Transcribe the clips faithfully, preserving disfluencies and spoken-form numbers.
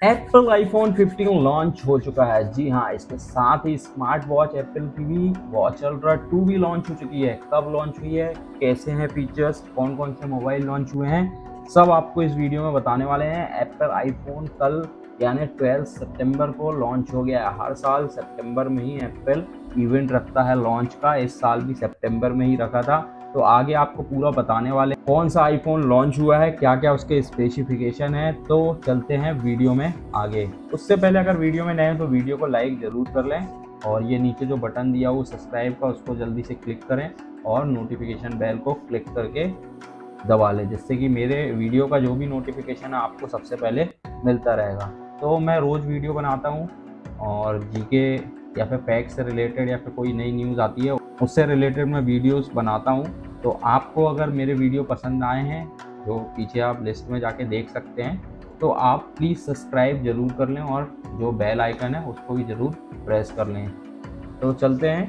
Apple iPhone fifteen launch हो चुका है। जी हाँ, इसके साथ ही स्मार्ट वॉच एप्पल की भी वॉच अल्ट्रा टू भी लॉन्च हो चुकी है। कब लॉन्च हुई है, कैसे हैं फीचर्स, कौन कौन से मोबाइल लॉन्च हुए हैं, सब आपको इस वीडियो में बताने वाले हैं। एप्पल आईफोन कल यानी ट्वेल्थ सितंबर को लॉन्च हो गया है। हर साल सितंबर में ही एप्पल इवेंट रखता है लॉन्च का, इस साल भी सितंबर में ही रखा था। तो आगे आपको पूरा बताने वाले कौन सा आईफोन लॉन्च हुआ है, क्या क्या उसके स्पेसिफिकेशन है। तो चलते हैं वीडियो में आगे। उससे पहले अगर वीडियो में नए हैं तो वीडियो को लाइक ज़रूर कर लें और ये नीचे जो बटन दिया हो सब्सक्राइब का, उसको जल्दी से क्लिक करें और नोटिफिकेशन बेल को क्लिक करके दबा लें, जिससे कि मेरे वीडियो का जो भी नोटिफिकेशन है आपको सबसे पहले मिलता रहेगा। तो मैं रोज़ वीडियो बनाता हूँ और जीके या फिर फैक्ट से रिलेटेड या फिर कोई नई न्यूज़ आती है उससे रिलेटेड मैं वीडियोस बनाता हूँ। तो आपको अगर मेरे वीडियो पसंद आए हैं, जो पीछे आप लिस्ट में जाके देख सकते हैं, तो आप प्लीज़ सब्सक्राइब ज़रूर कर लें और जो बेल आइकन है उसको भी ज़रूर प्रेस कर लें। तो चलते हैं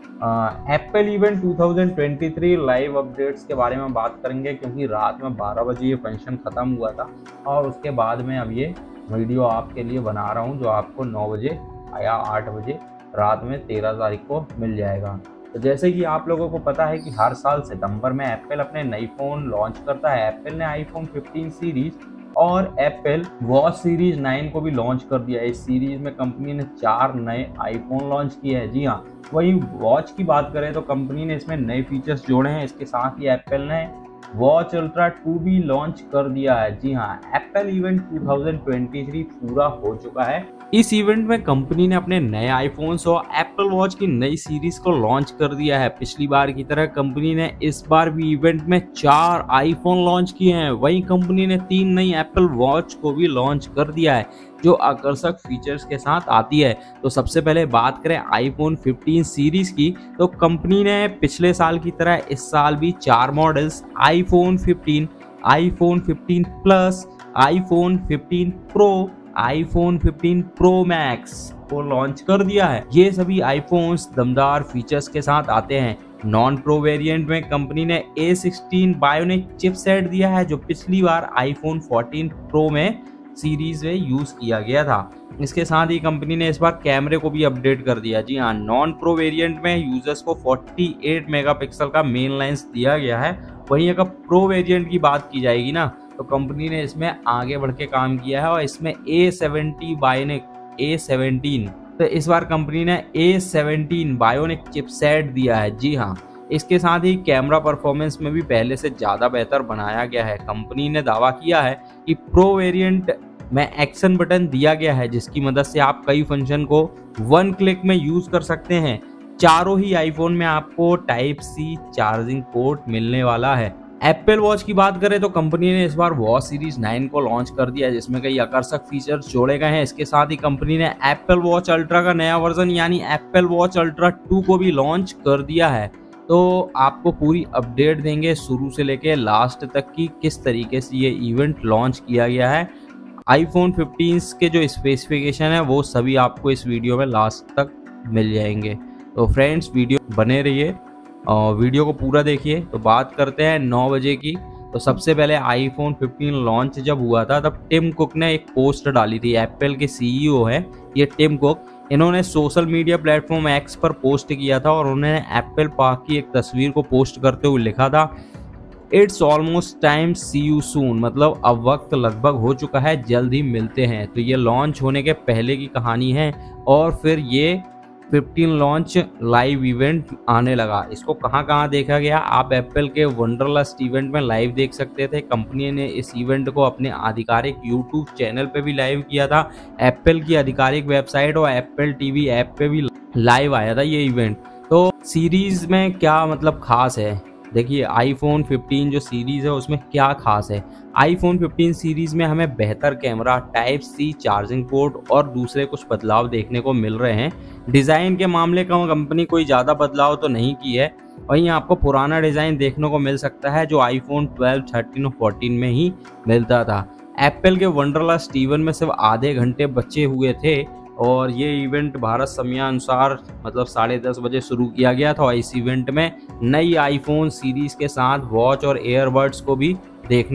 Apple event two thousand twenty three live updates के बारे में बात करेंगे, क्योंकि रात में बारह बजे ये फंक्शन ख़त्म हुआ था और उसके बाद में अब ये वीडियो आपके लिए बना रहा हूँ, जो आपको नौ बजे या आठ बजे रात में तेरह तारीख को मिल जाएगा। तो जैसे कि आप लोगों को पता है कि हर साल सितंबर में एप्पल अपने नई फ़ोन लॉन्च करता है। एप्पल ने आईफोन फिफ्टीन सीरीज़ और एप्पल वॉच सीरीज़ नाइन को भी लॉन्च कर दिया है। इस सीरीज़ में कंपनी ने चार नए आईफोन लॉन्च किए हैं। जी हाँ, वही वॉच की बात करें तो कंपनी ने इसमें नए फीचर्स जोड़े हैं। इसके साथ ही एप्पल ने वॉच अल्ट्रा टू भी लॉन्च कर दिया है। जी हाँ, Apple event two thousand twenty three पूरा हो चुका है। इस इवेंट में कंपनी ने अपने नए आईफोन्स और एप्पल वॉच की नई सीरीज को लॉन्च कर दिया है। पिछली बार की तरह कंपनी ने इस बार भी इवेंट में चार आईफोन लॉन्च किए हैं। वहीं कंपनी ने तीन नई एप्पल वॉच को भी लॉन्च कर दिया है, जो आकर्षक फीचर्स के साथ आती है। तो सबसे पहले बात करें आईफोन फिफ्टीन सीरीज की, तो कंपनी ने पिछले साल की तरह इस साल भी चार models iPhone fifteen, iPhone fifteen plus, iPhone fifteen pro, iPhone fifteen pro max को लॉन्च कर दिया है। ये सभी आईफोन्स दमदार फीचर्स के साथ आते हैं। नॉन प्रो वेरिएंट में कंपनी ने ए सिक्सटीन बायोनिक चिपसेट दिया है, जो पिछली बार आईफोन फोर्टीन प्रो में सीरीज में यूज किया गया था। इसके साथ ही कंपनी ने इस बार कैमरे को भी अपडेट कर दिया। जी हाँ, नॉन प्रो वेरिएंट में यूजर्स को अड़तालीस मेगापिक्सल का मेन लेंस दिया गया है। वहीं अगर प्रो वेरिएंट की बात की जाएगी ना, तो कंपनी ने इसमें आगे बढ़ के काम किया है और इसमें A seventy bionic A seventeen तो इस बार कंपनी ने ए सेवेंटीन बायोनिक चिपसेट दिया है। जी हाँ, इसके साथ ही कैमरा परफॉर्मेंस में भी पहले से ज़्यादा बेहतर बनाया गया है। कंपनी ने दावा किया है कि प्रो वेरिएंट में एक्शन बटन दिया गया है, जिसकी मदद से आप कई फंक्शन को वन क्लिक में यूज़ कर सकते हैं। चारों ही आईफोन में आपको टाइप सी चार्जिंग पोर्ट मिलने वाला है। एप्पल वॉच की बात करें तो कंपनी ने इस बार वॉच सीरीज नाइन को लॉन्च कर दिया है, जिसमें कई आकर्षक फीचर्स जोड़े गए हैं। इसके साथ ही कंपनी ने एप्पल वॉच अल्ट्रा का नया वर्जन यानी एप्पल वॉच अल्ट्रा टू को भी लॉन्च कर दिया है। तो आपको पूरी अपडेट देंगे शुरू से लेके लास्ट तक की, किस तरीके से ये इवेंट लॉन्च किया गया है। आईफोन फिफ्टीन के जो स्पेसिफिकेशन है वो सभी आपको इस वीडियो में लास्ट तक मिल जाएंगे। तो फ्रेंड्स, वीडियो बने रहिए और वीडियो को पूरा देखिए। तो बात करते हैं नौ बजे की। तो सबसे पहले आईफोन फिफ्टीन लॉन्च जब हुआ था तब टिम कुक ने एक पोस्ट डाली थी। एप्पल के सीईओ है ये टिम कुक। इन्होंने सोशल मीडिया प्लेटफॉर्म एक्स पर पोस्ट किया था और उन्होंने एप्पल पार्क की एक तस्वीर को पोस्ट करते हुए लिखा था, it's almost time, see you soon. मतलब अब वक्त लगभग हो चुका है, जल्द ही मिलते हैं। तो ये लॉन्च होने के पहले की कहानी है और फिर ये फिफ्टीन लॉन्च लाइव इवेंट आने लगा। इसको कहाँ कहाँ देखा गया, आप एप्पल के वंडरलस्ट इवेंट में लाइव देख सकते थे। कंपनी ने इस इवेंट को अपने आधिकारिक यूट्यूब चैनल पे भी लाइव किया था। एप्पल की आधिकारिक वेबसाइट और एप्पल टीवी ऐप पे भी लाइव आया था ये इवेंट। तो सीरीज में क्या मतलब खास है, देखिए आईफोन फिफ्टीन जो सीरीज़ है उसमें क्या खास है। आईफोन फिफ्टीन सीरीज़ में हमें बेहतर camera, type C charging port और दूसरे कुछ बदलाव देखने को मिल रहे हैं। डिज़ाइन के मामले का कंपनी कोई ज़्यादा बदलाव तो नहीं की है। वहीं आपको पुराना डिज़ाइन देखने को मिल सकता है जो आईफोन ट्वेल्व, थर्टीन और फोर्टीन में ही मिलता था। एप्पल के वंडरलस्ट इवेंट में सिर्फ आधे घंटे बचे हुए थे और ये इवेंट भारत समयानुसार मतलब साढ़े दस बजे शुरू किया गया था। इस इवेंट में नई आईफोन सीरीज के साथ वॉच और एयरबड्स को भी देखने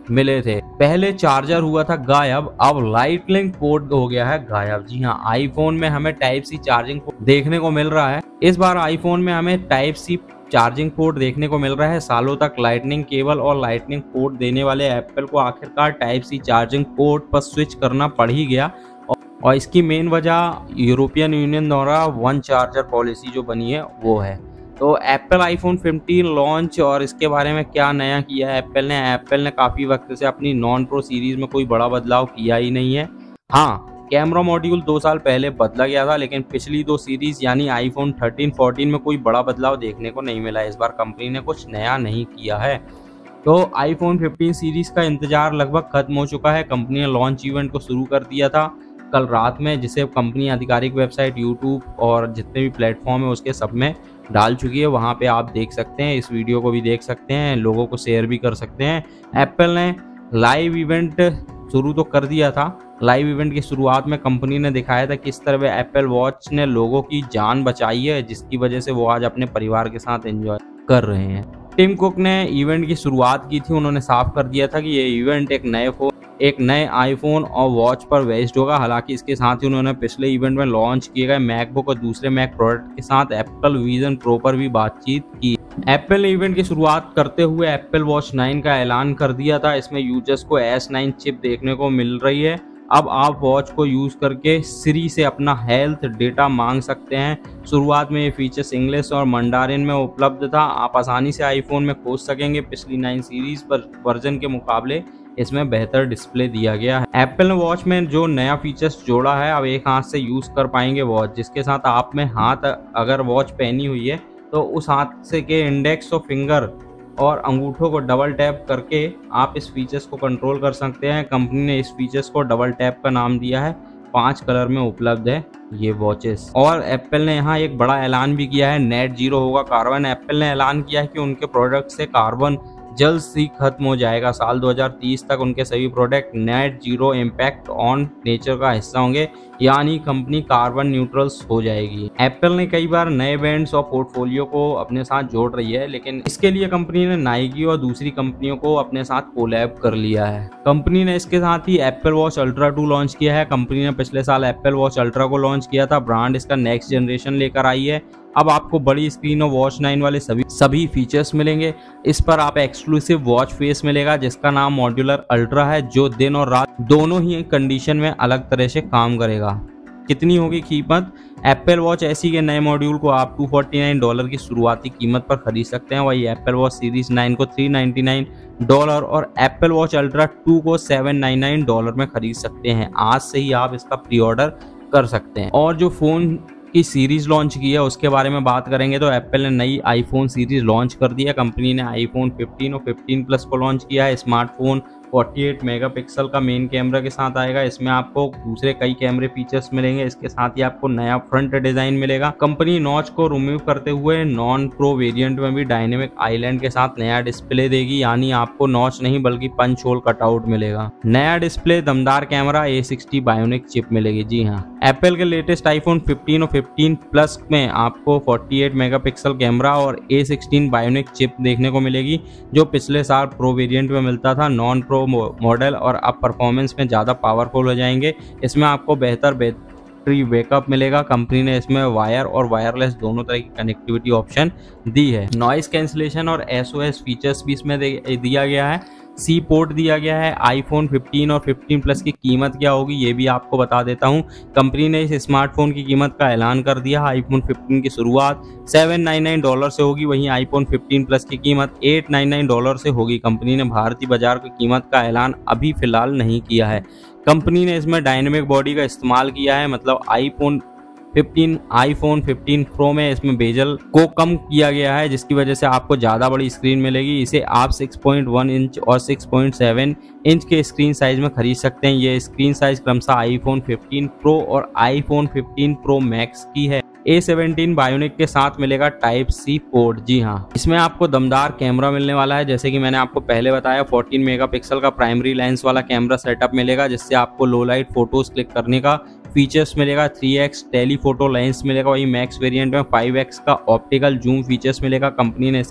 मिले थे। पहले चार्जर हुआ था गायब, अब लाइटनिंग पोर्ट हो गया है गायब। जी हाँ, आईफोन में हमें टाइप सी चार्जिंग पोर्ट देखने को मिल रहा है। इस बार आईफोन में हमें टाइप सी चार्जिंग पोर्ट देखने को मिल रहा है। सालों तक लाइटनिंग केबल और लाइटनिंग पोर्ट देने वाले एप्पल को आखिरकार टाइप सी चार्जिंग पोर्ट पर स्विच करना पड़ ही गया, और इसकी मेन वजह यूरोपियन यूनियन द्वारा वन चार्जर पॉलिसी जो बनी है वो है। तो एप्पल आईफोन पंद्रह लॉन्च और इसके बारे में क्या नया किया है एप्पल ने। एप्पल ने काफ़ी वक्त से अपनी नॉन प्रो सीरीज़ में कोई बड़ा बदलाव किया ही नहीं है। हाँ, कैमरा मॉड्यूल दो साल पहले बदला गया था, लेकिन पिछली दो सीरीज़ यानी आईफोन थर्टीन फोर्टीन में कोई बड़ा बदलाव देखने को नहीं मिला। इस बार कंपनी ने कुछ नया नहीं किया है। तो आईफोन पंद्रह सीरीज़ का इंतजार लगभग खत्म हो चुका है। कंपनी ने लॉन्च इवेंट को शुरू कर दिया था कल रात में, जिसे कंपनी आधिकारिक वेबसाइट, यूट्यूब और जितने भी प्लेटफॉर्म है उसके सब में डाल चुकी है। वहाँ पे आप देख सकते हैं, इस वीडियो को भी देख सकते हैं, लोगों को शेयर भी कर सकते हैं। एप्पल ने लाइव इवेंट शुरू तो कर दिया था। लाइव इवेंट की शुरुआत में कंपनी ने दिखाया था किस तरह एप्पल वॉच ने लोगों की जान बचाई है, जिसकी वजह से वो आज अपने परिवार के साथ एंजॉय कर रहे हैं। टिम कुक ने इवेंट की शुरुआत की थी। उन्होंने साफ कर दिया था कि ये इवेंट एक नए फोन एक नए आईफोन और वॉच पर बेस्ड होगा। हालांकि इसके साथ ही उन्होंने पिछले इवेंट में लॉन्च किए गए मैकबुक और दूसरे मैक प्रोडक्ट के साथ एप्पल विजन प्रो पर भी बातचीत की। एप्पल ने इवेंट की शुरुआत करते हुए एप्पल वॉच नाइन का ऐलान कर दिया था। इसमें यूजर्स को एस नाइन चिप देखने को मिल रही है। अब आप वॉच को यूज करके सिरी से अपना हेल्थ डेटा मांग सकते हैं। शुरुआत में ये फीचर्स इंग्लिश और मंडारिन में उपलब्ध था। आप आसानी से आईफोन में खोज सकेंगे। पिछली नाइन सीरीज पर वर्जन के मुकाबले इसमें बेहतर डिस्प्ले दिया गया है। एप्पल ने वॉच में जो नया फीचर्स जोड़ा है, अब एक हाथ से यूज कर पाएंगे वॉच, जिसके साथ आप में हाथ अगर वॉच पहनी हुई है तो उस हाथ से के इंडेक्स और फिंगर और अंगूठों को डबल टैप करके आप इस फीचर्स को कंट्रोल कर सकते हैं। कंपनी ने इस फीचर्स को डबल टैप का नाम दिया है। पांच कलर में उपलब्ध है ये वॉचेस। और एप्पल ने यहाँ एक बड़ा ऐलान भी किया है, नेट जीरो होगा कार्बन। एप्पल ने ऐलान किया है कि उनके प्रोडक्ट से कार्बन जल्द ही खत्म हो जाएगा। साल दो हज़ार तीस तक उनके सभी product net zero impact on nature का हिस्सा होंगे, यानी कंपनी कार्बन न्यूट्रल्स हो जाएगी। एप्पल ने कई बार नए ब्रांड्स और पोर्टफोलियो को अपने साथ जोड़ रही है, लेकिन इसके लिए कंपनी ने नाइकी और दूसरी कंपनियों को अपने साथ कोलैब कर लिया है। कंपनी ने इसके साथ ही Apple watch ultra two launch किया है। कंपनी ने पिछले साल एप्पल वॉच अल्ट्रा को लॉन्च किया था। ब्रांड इसका नेक्स्ट जनरेशन लेकर आई है। अब आपको बड़ी स्क्रीन और वॉच नाइन वाले सभी सभी फीचर्स मिलेंगे। इस पर आप एक्सक्लूसिव वॉच फेस मिलेगा, जिसका नाम मॉड्यूलर अल्ट्रा है, जो दिन और रात दोनों ही कंडीशन में अलग तरह से काम करेगा। कितनी होगी कीमत? एप्पल वॉच एसी के नए मॉड्यूल को आप दो सौ उनचास डॉलर की शुरुआती कीमत पर खरीद सकते हैं। वही एप्पल वॉच सीरीज नाइन को तीन सौ निन्यानवे डॉलर और एप्पल वॉच अल्ट्रा टू को सात सौ निन्यानवे डॉलर में खरीद सकते हैं। आज से ही आप इसका प्री ऑर्डर कर सकते हैं। और जो फोन की सीरीज लॉन्च की है उसके बारे में बात करेंगे तो एप्पल ने नई आईफोन सीरीज लॉन्च कर दी है। कंपनी ने आईफोन पंद्रह और पंद्रह प्लस को लॉन्च किया है। स्मार्टफोन अड़तालीस मेगापिक्सल का मेन कैमरा के साथ आएगा। इसमें आपको दूसरे कई कैमरे फीचर्स मिलेंगे। इसके साथ ही आपको नया फ्रंट डिजाइन मिलेगा। कंपनी नॉच को रिमूव करते हुए नॉन प्रो वेरिएंट में भी डायनेमिक आइलैंड के साथ नया डिस्प्ले देगी, यानी आपको नॉच नहीं बल्कि पंच होल कटआउट मिलेगा। नया डिस्प्ले, दमदार camera, A sixty bionic chip मिलेगी। जी हाँ, एप्पल के लेटेस्ट आईफोन पंद्रह और पंद्रह प्लस में आपको अड़तालीस मेगापिक्सल कैमरा और ए सिक्सटीन बायोनिक चिप देखने को मिलेगी, जो पिछले साल प्रो वेरिएंट में मिलता था। नॉन प्रो मॉडल और अब परफॉर्मेंस में ज़्यादा पावरफुल हो जाएंगे। इसमें आपको बेहतर बैटरी बैकअप मिलेगा। कंपनी ने इसमें वायर और वायरलेस दोनों तरह की कनेक्टिविटी ऑप्शन दी है। नॉइस कैंसिलेशन और एसओएस फीचर्स भी इसमें दिया गया है। सी पोर्ट दिया गया है। आईफोन पंद्रह और पंद्रह प्लस की कीमत क्या होगी ये भी आपको बता देता हूं। कंपनी ने इस स्मार्टफोन की कीमत का ऐलान कर दिया। आईफोन पंद्रह की शुरुआत सात सौ निन्यानवे डॉलर से होगी, वहीं आईफोन पंद्रह प्लस की कीमत आठ सौ निन्यानवे डॉलर से होगी। कंपनी ने भारतीय बाजार की कीमत का ऐलान अभी फिलहाल नहीं किया है। कंपनी ने इसमें डायनेमिक बॉडी का इस्तेमाल किया है, मतलब आईफोन पंद्रह आईफोन पंद्रह प्रो में इसमें बेजल को कम किया गया है, जिसकी वजह से आपको ज़्यादा बड़ी स्क्रीन मिलेगी। इसे आप छह पॉइंट एक इंच और छह पॉइंट सात इंच के स्क्रीन साइज में खरीद सकते हैं। ये स्क्रीन साइज क्रमशः आईफोन पंद्रह प्रो और आईफोन पंद्रह प्रो मैक्स की है। ए सेवनटीन बायोनिक के साथ मिलेगा टाइप सी पोर्ट। जी हाँ, इसमें आपको दमदार कैमरा मिलने वाला है। जैसे कि मैंने आपको पहले बताया, चौदह मेगापिक्सल का प्राइमरी लेंस वाला कैमरा सेटअप मिलेगा, जिससे आपको लो लाइट फोटोज क्लिक करने का फीचर्स मिलेगा। थ्री एक्स टेलीफोटो लेंस मिलेगा। वही मैक्स वेरिएंट में फाइव एक्स का ऑप्टिकल जूम फीचर्स मिलेगा। कंपनी ने इसे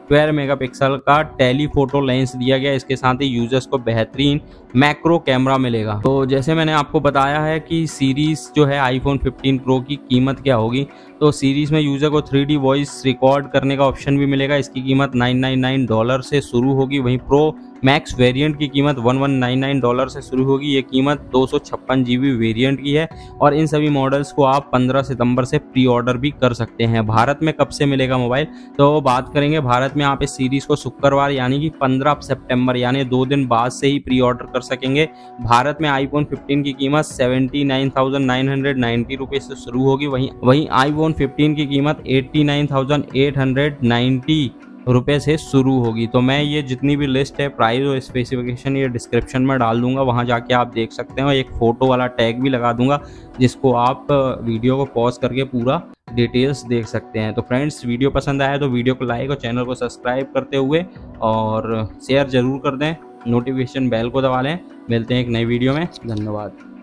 ट्वेल्व मेगापिक्सल का टेलीफोटो लेंस दिया गया। इसके साथ ही यूजर्स को बेहतरीन मैक्रो कैमरा मिलेगा। तो जैसे मैंने आपको बताया है कि सीरीज जो है आईफोन फिफ्टीन प्रो की कीमत क्या होगी, तो सीरीज में यूजर को थ्री डी वॉइस रिकॉर्ड करने का ऑप्शन भी मिलेगा। इसकी कीमत नाइन नाइन नाइन डॉलर से शुरू होगी। वहीं प्रो मैक्स वेरिएंट की कीमत one one nine nine dollar से शुरू होगी। ये कीमत दो सौ छप्पन जीबी वेरिएंट की है और इन सभी मॉडल्स को आप पंद्रह सितंबर से प्री ऑर्डर भी कर सकते हैं। भारत में कब से मिलेगा मोबाइल, तो बात करेंगे भारत में आप इस सीरीज को शुक्रवार यानी कि पंद्रह सितंबर यानी दो दिन बाद से ही प्री ऑर्डर कर सकेंगे। भारत में आईफोन फिफ्टीन की कीमत seventy nine thousand nine hundred ninety रुपये से शुरू होगी। वहीं वहीं आईफोन फिफ्टीन की कीमत eighty nine thousand eight hundred ninety रुपये से शुरू होगी। तो मैं ये जितनी भी लिस्ट है, प्राइस और स्पेसिफिकेशन ये डिस्क्रिप्शन में डाल दूंगा, वहाँ जाके आप देख सकते हैं। एक फ़ोटो वाला टैग भी लगा दूंगा जिसको आप वीडियो को पॉज करके पूरा डिटेल्स देख सकते हैं। तो फ्रेंड्स, वीडियो पसंद आया तो वीडियो को लाइक और चैनल को सब्सक्राइब करते हुए और शेयर ज़रूर कर दें, नोटिफिकेशन बेल को दबा लें। मिलते हैं एक नई वीडियो में, धन्यवाद।